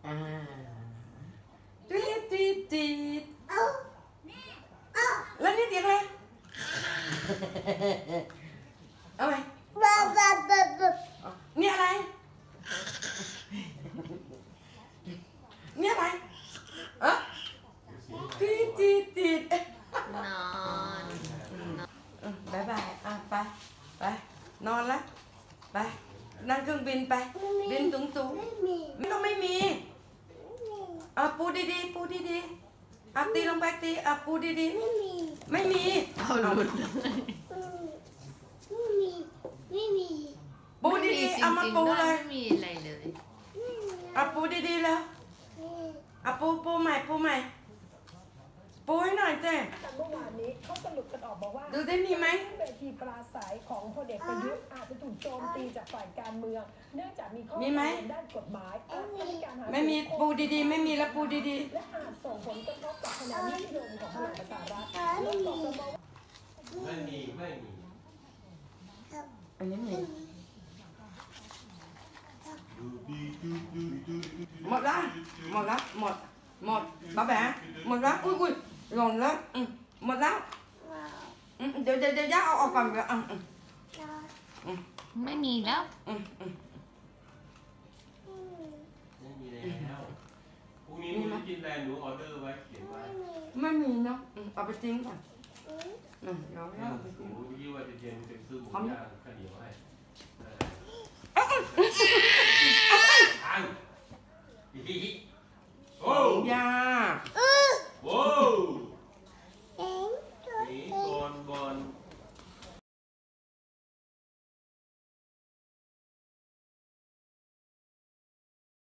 อ่าตีดตีดตีดแล้วนี่เสียงอะไรเอาไหมนี่อะไรนี่อะไรตีดตีดตีดนอนบายบายไปไปนอนละไปนั่งเครื่องบินไปบินสูงไม่ต้องไม่มีปูดีๆปูดีๆตีลงไปตีปูดีๆไม่มีเอาหลุดเลยปูดีๆเอามาปูเลยไม่มีอะไรเลยปูดีๆแล้วปูใหม่ปูให้หน่อยเจ้เมื่อวานนี้เขาสรุปกันออกมาว่าดูได้มีไหมเวทีปราศัยของพลเอกประยุทธ์อาจจะถูกโจมตีจากฝ่ายการเมืองเนื่องจากมีข้อมูลด้านกฎหมายไม่มีปูดีๆไม่มีแล้วปูดีๆและอาจส่งผลกระทบกับคะแนนนิยมของพลังประชารัฐไม่มีอันนี้มีหมดแล้วหมดบ้าแบะหมดแล้วอุ้ยหล่นแล้วหมดแล้วเดี๋ยวย่าเอาออกก่อนเดี๋ยวไม่มีแล้วไม่มีแล้วพรุ่งนี้หนูจะกินอะไรหนูออเดอร์ไว้เขียนไว้ไม่มีเนาะเอาไปทิ้งก่อนเดี๋ยวเอาไปทิ้งหนูคิดว่าจะเย็นจะซื้อหมูย่างข้าวเหนียวให้